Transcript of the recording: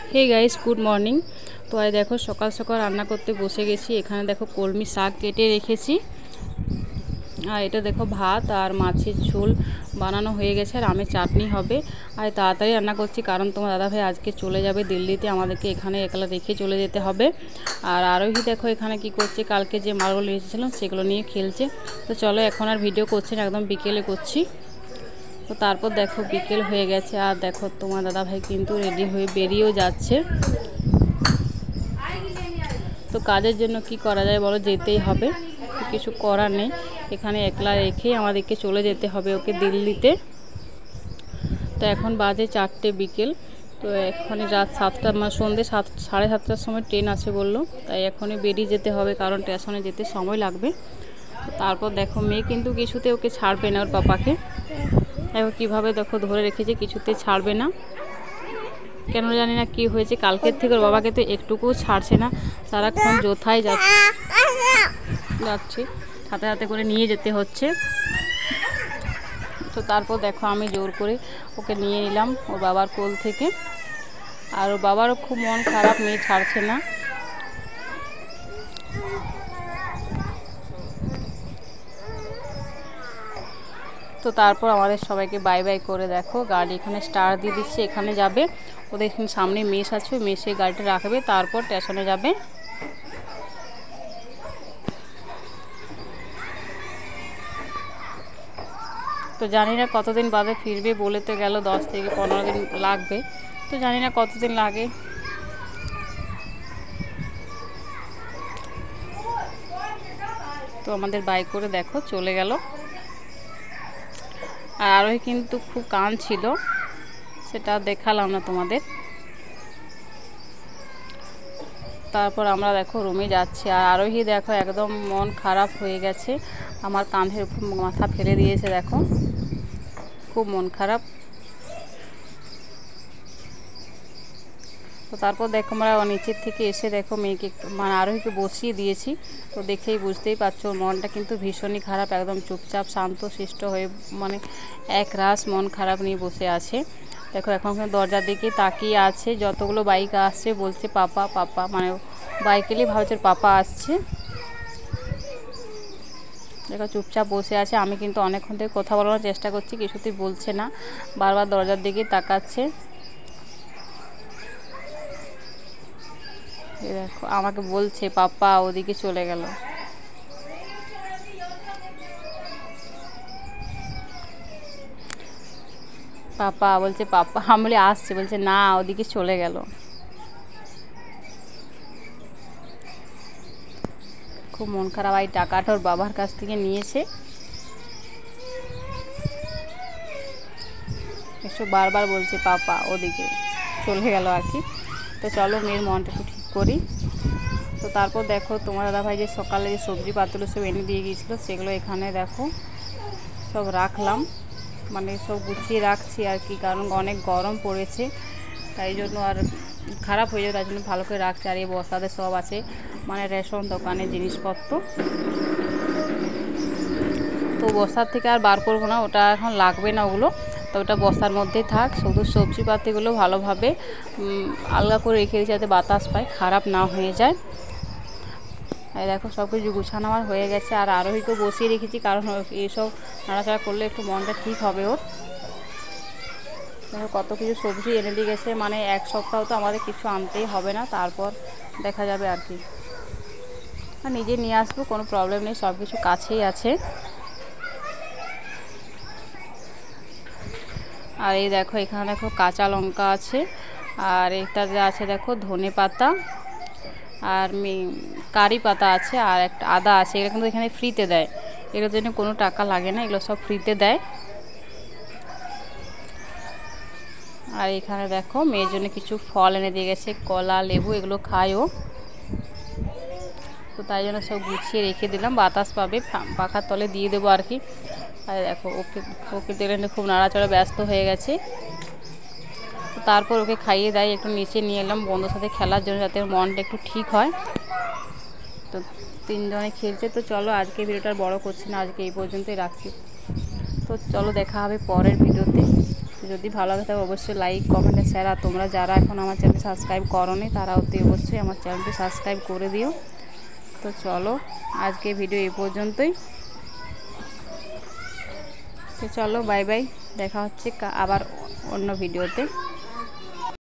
Hey guys good morning. तो आज देखो सकाल सकाल रान्ना करते बसे गेছি। এখানে দেখো কলমি শাক কেটে রেখেছি আর এটা দেখো ভাত আর মাছের ঝোল বানানো হয়ে গেছে আর আমের চাটনি হবে। আর তাড়াতাড়ি রান্না করছি কারণ তোমার দাদা ভাই আজকে চলে যাবে দিল্লিতে, আমাদেরকে এখানে একলা রেখে চলে যেতে হবে। আর আরোহী দেখো এখানে কি করছে, কালকে যে মালগুলো এসেছিলাম সেগুলো নিয়ে খেলছে। তো চলো এখন আর ভিডিও করছি না, একদম বিকেলে করছি। তো তারপর দেখো বিকেল হয়ে গেছে আর দেখো তোমার দাদা ভাই কিন্তু রেডি হয়ে বেরিয়েও যাচ্ছে। তো কাজের জন্য কি করা যায় বলো, যেতেই হবে, কিছু করার নেই। এখানে একলা রেখেই আমাদেরকে চলে যেতে হবে ওকে দিল্লিতে। তো এখন বাজে 4টে বিকেল। তো এখনই রাত 7টা মানে সন্ধ্যে 7:30টার সময় ট্রেন আছে বললো, তাই এখনই বেরিয়ে যেতে হবে কারণ স্টেশনে যেতে সময় লাগবে। তো তারপর দেখো মেয়ে কিন্তু কিছুতে ওকে ছাড়বে না, ওর পাপাকে দেখো কীভাবে দেখো ধরে রেখেছে, কিছুতে ছাড়বে না। কেন জানি না কি হয়েছে, কালকের থেকে ওর বাবাকে তো একটুকুও ছাড়ছে না, সারাক্ষণ যোথায় যাচ্ছে হাতে হাতে করে নিয়ে যেতে হচ্ছে। তো তারপর দেখো আমি জোর করে ওকে নিয়ে নিলাম ওর বাবার কোল থেকে। আর ওর বাবারও খুব মন খারাপ, মেয়ে ছাড়ছে না। তো তারপর আমাদের সবাইকে বাই বাই করে দেখো গাড়ি এখানে স্টার্ট দিয়ে দিচ্ছে, এখানে যাবে। ওদের এখানে সামনে মেস আছে, মেসে গাড়িটা রাখবে, তারপর স্টেশনে যাবে। তো জানি না কতদিন বাদে ফিরবে, বলে তো গেল 10 থেকে 15 দিন লাগবে। তো জানি না কতদিন লাগে। তো আমাদের বাইক করে দেখো চলে গেল। আর আরোহী কিন্তু খুব কাঁদছিল, সেটা দেখালাম না তোমাদের। তারপর আমরা দেখো রুমে যাচ্ছি আর আরোহী দেখো একদম মন খারাপ হয়ে গেছে, আমার কাঁধের উপর মাথা ফেলে দিয়েছে, দেখো খুব মন খারাপ। তো তারপর দেখো আমরা নিচের থেকে এসে দেখো মেয়েকে মানে আরোহীকে বসিয়ে দিয়েছি। তো দেখেই বুঝতেই পারছো মনটা কিন্তু ভীষণই খারাপ, একদম চুপচাপ শান্ত শিষ্ট হয়ে মানে এক রাস মন খারাপ নিয়ে বসে আছে। দেখো এখন দরজার দিকে তাকিয়ে আছে, যতগুলো বাইক আসছে বলছে পাপা পাপা, মানে বাইকেলেই ভাবছে পাপা আসছে। দেখো চুপচাপ বসে আছে। আমি কিন্তু অনেকক্ষণ থেকে কথা বলার চেষ্টা করছি, কিছুতেই বলছে না, বারবার দরজার দিকে তাকাচ্ছে। দেখো আমাকে বলছে পাপা, ওদিকে চলে গেল। পাপা বলছে পাপা, আমি বলি আসছে, বলছে না ওদিকে চলে গেল। খুব মন খারাপ। এই টাকাটা ওর বাবার কাছ থেকে নিয়েছে, একটু বারবার বলছে পাপা, ওদিকে চলে গেল আর কি। তো চলো মেয়ের মনটা একটু ঠিক করি। তো তারপর দেখো তোমার দাদা ভাই যে সকালে যে সবজি পাতগুলো সব এনে দিয়ে গিয়েছিলো সেগুলো এখানে দেখো সব রাখলাম, মানে সব গুছিয়ে রাখছি আর কি, কারণ অনেক গরম পড়েছে তাই জন্য আর খারাপ হয়ে যাবে, তাই জন্য ভালো করে রাখছি। আর এই বস্তাতে সব আছে মানে রেশন দোকানের জিনিসপত্র। তো বস্তার থেকে আর বার করবো না, ওটা এখন লাগবে না ওগুলো, তো ওটা বস্তার মধ্যেই থাক। শুধু সবজিপাতিগুলো ভালোভাবে আলগা করে রেখে দিই যাতে বাতাস পায়, খারাপ না হয়ে যায়। এই দেখো সব কিছু গুছানো আমার হয়ে গেছে। আর আরোহীকেও বসিয়ে রেখেছি কারণ এইসব নাড়াচাড়া করলে একটু মনটা ঠিক হবে ওর। দেখো কত কিছু সবজি এনে দিয়ে গেছে, মানে এক সপ্তাহ তো আমাদের কিছু আনতেই হবে না, তারপর দেখা যাবে আর কি। আর নিজে নিয়ে আসবো, কোনো প্রবলেম নেই, সব কিছু কাছেই আছে। আর এই দেখো এখানে দেখো কাঁচা লঙ্কা আছে, আর এটাতে আছে দেখো ধনে পাতা আর কারি পাতা আছে, আর একটা আদা আছে। এগুলো কিন্তু এখানে ফ্রিতে দেয়, এগুলোর জন্য কোনো টাকা লাগে না, এগুলো সব ফ্রিতে দেয়। আর এখানে দেখো মেয়ের জন্য কিছু ফল এনে দিয়ে গেছে, কলা লেবু, এগুলো খায় ও, তো তাই জন্য সব গুছিয়ে রেখে দিলাম, বাতাস পাবে, পাখার তলে দিয়ে দেবো আর কি। আর দেখো ওকে দেখলে খুব নাড়াচাড়া ব্যস্ত হয়ে গেছে। তো তারপর ওকে খাইয়ে দেয়, একটু নিচে নিয়ে এলাম বন্ধুর সাথে খেলার জন্য যাতে ওর মনটা একটু ঠিক হয়। তো তিনজনে খেলছে। তো চলো আজকে ভিডিওটা বড় করছি না, আজকে এই পর্যন্তই রাখছি। তো চলো দেখা হবে পরের ভিডিওতে। যদি ভালো লাগে তাহলে অবশ্যই লাইক কমেন্ট শেয়ার, আর তোমরা যারা এখন আমার চ্যানেল সাবস্ক্রাইব করোনি তারা অতি অবশ্যই আমার চ্যানেলটি সাবস্ক্রাইব করে দিও। তো চলো আজকে ভিডিও এই পর্যন্তই। তো চলো বাই বাই, দেখা হচ্ছে আবার অন্য ভিডিওতে।